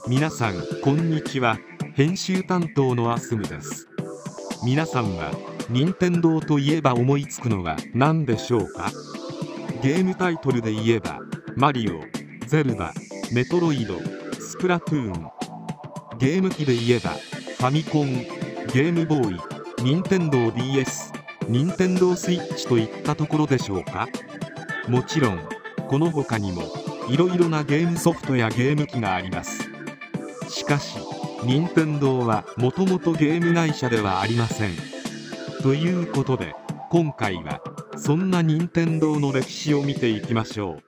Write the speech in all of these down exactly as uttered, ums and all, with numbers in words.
皆さんこんにちは。編集担当のアスムです。皆さんは任天堂といえば思いつくのは何でしょうか？ゲームタイトルで言えばマリオ、ゼルダ、メトロイド、スプラトゥーン。ゲーム機で言えばファミコン、ゲームボーイ、任天堂 ディーエス、任天堂スイッチといったところでしょうか？もちろんこの他にもいろいろなゲームソフトやゲーム機があります。しかし任天堂はもともとゲーム会社ではありません。ということで今回はそんな任天堂の歴史を見ていきましょう。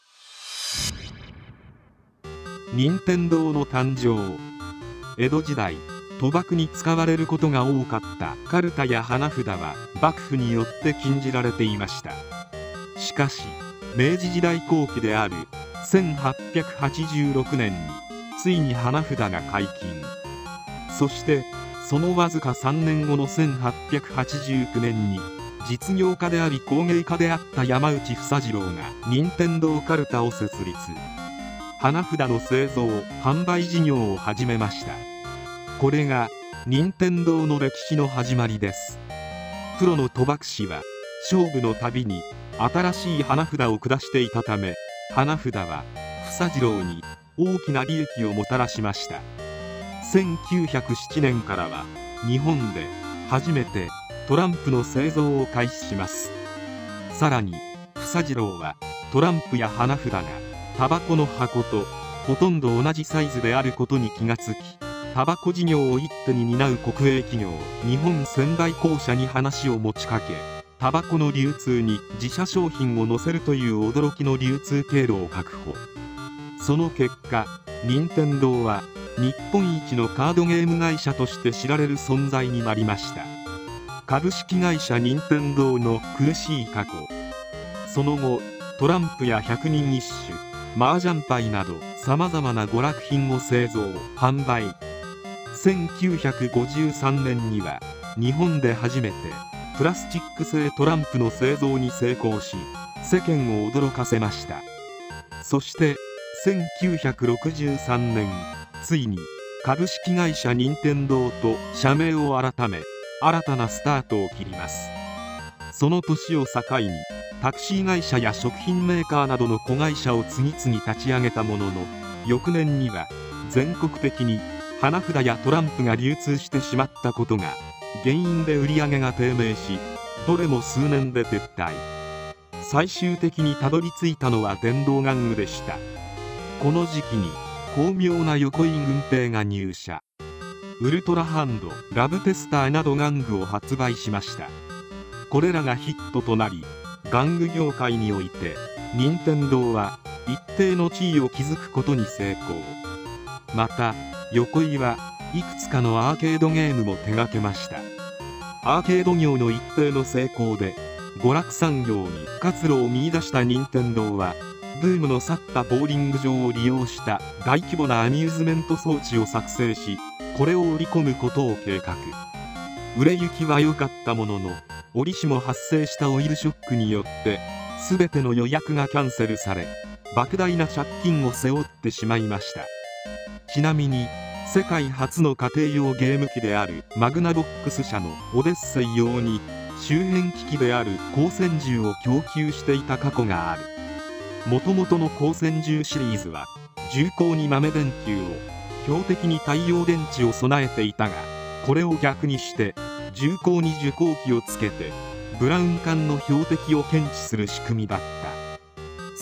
任天堂の誕生。江戸時代、賭博に使われることが多かったカルタや花札は幕府によって禁じられていました。しかし明治時代後期であるせんはっぴゃくはちじゅうろくねんについに花札が解禁。そしてそのわずかさんねんごのせんはっぴゃくはちじゅうきゅうねんに実業家であり工芸家であった山内房次郎が任天堂カルタを設立。花札の製造・販売事業を始めました。これが任天堂の歴史の始まりです。プロの賭博師は勝負のたびに新しい花札を下していたため、花札は房次郎に大きな利益をもたらしました。せんきゅうひゃくななねんからは日本で初めてトランプの製造を開始します。さらに房次郎はトランプや花札がタバコの箱とほとんど同じサイズであることに気がつき、タバコ事業を一手に担う国営企業日本仙台公社に話を持ちかけ、タバコの流通に自社商品を載せるという驚きの流通経路を確保。その結果、任天堂は日本一のカードゲーム会社として知られる存在になりました。株式会社任天堂の苦しい過去。その後、トランプや百人一首、麻雀牌などさまざまな娯楽品を製造・販売。せんきゅうひゃくごじゅうさんねんには日本で初めてプラスチック製トランプの製造に成功し、世間を驚かせました。そしてせんきゅうひゃくろくじゅうさんねん、ついに株式会社任天堂と社名を改め新たなスタートを切ります。その年を境にタクシー会社や食品メーカーなどの子会社を次々立ち上げたものの、翌年には全国的に花札やトランプが流通してしまったことが原因で売り上げが低迷し、どれも数年で撤退。最終的にたどり着いたのは電動玩具でした。この時期に巧妙な横井軍平が入社。ウルトラハンド、ラブテスターなど玩具を発売しました。これらがヒットとなり、玩具業界において任天堂は一定の地位を築くことに成功。また横井はいくつかのアーケードゲームも手掛けました。アーケード業の一定の成功で娯楽産業に活路を見出した任天堂は、ブームの去ったボーリング場を利用した大規模なアミューズメント装置を作成し、これを売り込むことを計画。売れ行きは良かったものの、折しも発生したオイルショックによって全ての予約がキャンセルされ、莫大な借金を背負ってしまいました。ちなみに世界初の家庭用ゲーム機であるマグナボックス社のオデッセイ用に周辺機器である光線銃を供給していた過去がある。もともとの光線銃シリーズは重厚に豆電球を、標的に太陽電池を備えていたが、これを逆にして重厚に受光器をつけてブラウン管の標的を検知する仕組みだった。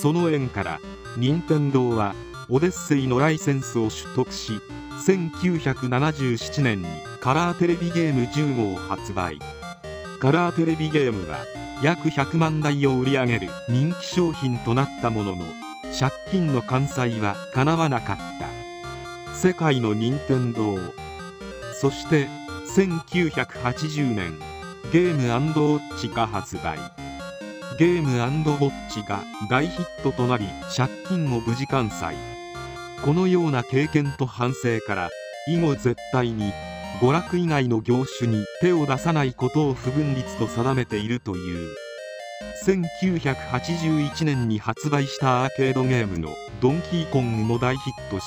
その縁から任天堂はオデッセイのライセンスを取得し、せんきゅうひゃくななじゅうななねんにカラーテレビゲームじゅうごを発売。カラーテレビゲームは約ひゃくまんだいを売り上げる人気商品となったものの、借金の完済はかなわなかった。世界の任天堂。そしてせんきゅうひゃくはちじゅうねん、ゲーム&ウォッチが発売。ゲーム&ウォッチが大ヒットとなり、借金を無事完済。このような経験と反省から、以後絶対に娯楽以外の業種に手を出さないことを不文律と定めているという。せんきゅうひゃくはちじゅういちねんに発売したアーケードゲームのドンキーコングも大ヒットし、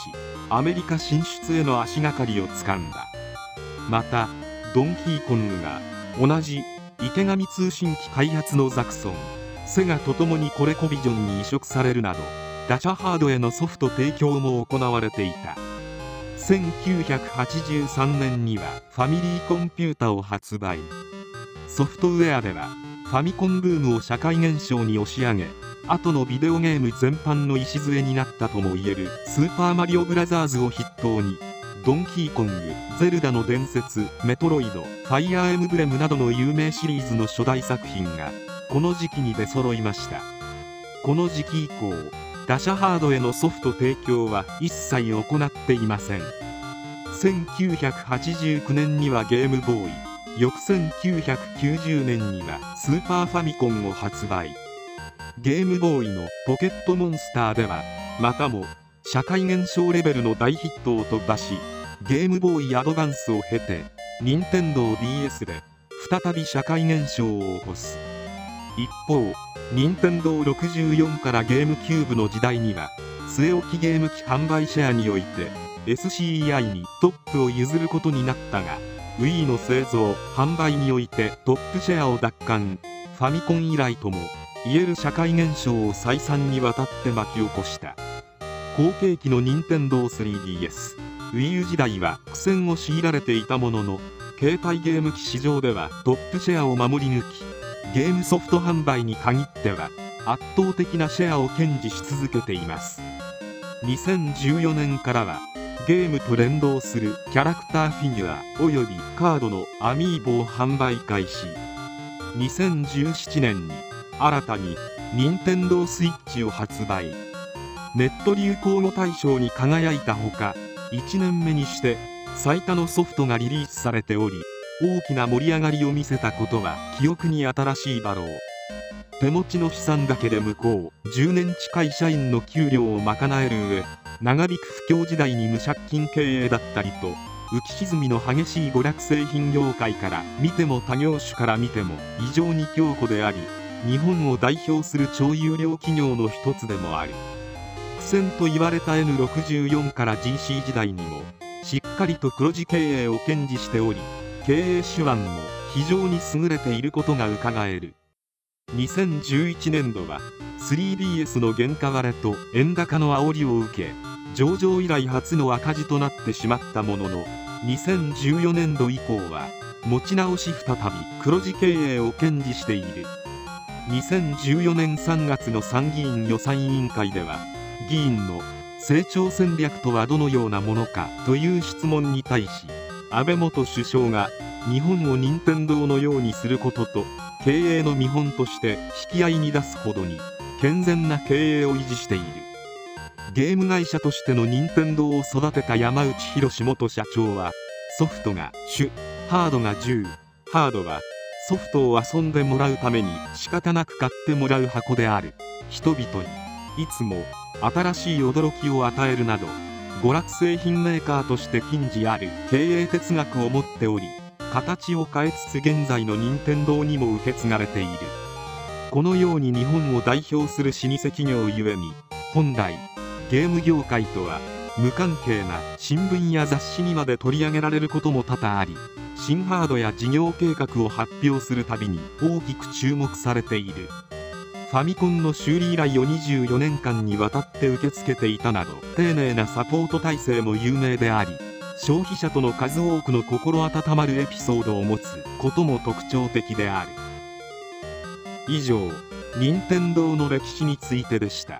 アメリカ進出への足がかりをつかんだ。またドンキーコングが同じ池上通信機開発のザクソン、セガとともにコレコビジョンに移植されるなどガチャハードへのソフト提供も行われていた。せんきゅうひゃくはちじゅうさんねんにはファミリーコンピュータを発売。ソフトウェアではファミコンブームを社会現象に押し上げ、後のビデオゲーム全般の礎になったともいえるスーパーマリオブラザーズを筆頭にドンキーコング、ゼルダの伝説、メトロイド、ファイアーエムブレムなどの有名シリーズの初代作品がこの時期に出揃いました。この時期以降ガシャハードへのソフト提供は一切行っていません。せんきゅうひゃくはちじゅうきゅうねんにはゲームボーイ、翌せんきゅうひゃくきゅうじゅうねんにはスーパーファミコンを発売。ゲームボーイのポケットモンスターではまたも社会現象レベルの大ヒットを飛ばし、ゲームボーイアドバンスを経て任天堂 ディーエス で再び社会現象を起こす。一方任天堂ろくじゅうよんからゲームキューブの時代には据え置きゲーム機販売シェアにおいて エスシーイーアイ にトップを譲ることになったが、 Wii の製造販売においてトップシェアを奪還。ファミコン以来ともいえる社会現象を再三にわたって巻き起こした。後継機の任天堂 スリーディーエス、Wii U 時代は苦戦を強いられていたものの、携帯ゲーム機市場ではトップシェアを守り抜き、ゲームソフト販売に限っては圧倒的なシェアを堅持し続けています。にせんじゅうよねんからはゲームと連動するキャラクターフィギュアおよびカードのアミーボを販売開始。にせんじゅうななねんに新たに任天堂スイッチを発売。ネット流行語大賞に輝いたほか、いちねんめにして最多のソフトがリリースされており、大きな盛り上がりを見せたことは記憶に新しいだろう。手持ちの資産だけで向こうじゅうねん近い社員の給料を賄える上、長引く不況時代に無借金経営だったりと、浮き沈みの激しい娯楽製品業界から見ても他業種から見ても異常に強固であり、日本を代表する超優良企業の一つでもある。苦戦と言われた エヌろくじゅうよん から ジーシー 時代にもしっかりと黒字経営を堅持しており、経営手腕も非常に優れていることがうかがえる。にせんじゅういちねんどは スリーディーエス の原価割れと円高の煽りを受け、上場以来初の赤字となってしまったものの、にせんじゅうよねんど以降は持ち直し再び黒字経営を堅持している。にせんじゅうよねんさんがつの参議院予算委員会では、議員の成長戦略とはどのようなものかという質問に対し、安倍元首相が日本を任天堂のようにすることと経営の見本として引き合いに出すほどに健全な経営を維持している。ゲーム会社としての任天堂を育てた山内博元社長は、ソフトが主、ハードが従、ハードはソフトを遊んでもらうために仕方なく買ってもらう箱である。人々にいつも新しい驚きを与えるなど、娯楽製品メーカーとして矜持ある経営哲学を持っており、形を変えつつ現在の任天堂にも受け継がれている。このように日本を代表する老舗企業ゆえに、本来ゲーム業界とは無関係な新聞や雑誌にまで取り上げられることも多々あり、新ハードや事業計画を発表するたびに大きく注目されている。ファミコンの修理依頼をにじゅうよねんかんにわたって受け付けていたなど、丁寧なサポート体制も有名であり、消費者との数多くの心温まるエピソードを持つことも特徴的である。以上、任天堂の歴史についてでした。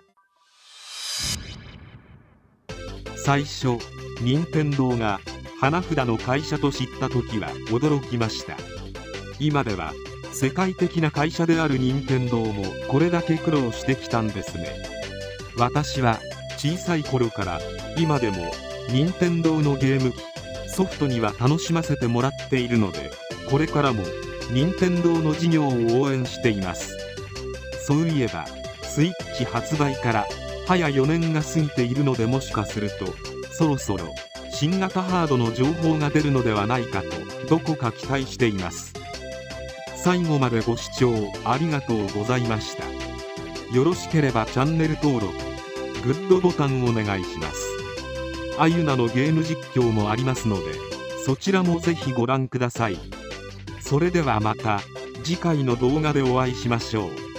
最初、任天堂が花札の会社と知った時は驚きました。今では世界的な会社である任天堂もこれだけ苦労してきたんですね。私は小さい頃から今でも任天堂のゲーム機、ソフトには楽しませてもらっているので、これからも任天堂の事業を応援しています。そういえばスイッチ発売から早よねんが過ぎているので、もしかするとそろそろ新型ハードの情報が出るのではないかとどこか期待しています。最後までご視聴ありがとうございました。よろしければチャンネル登録、グッドボタンお願いします。 あゆなのゲーム実況もありますので、そちらもぜひご覧ください。それではまた次回の動画でお会いしましょう。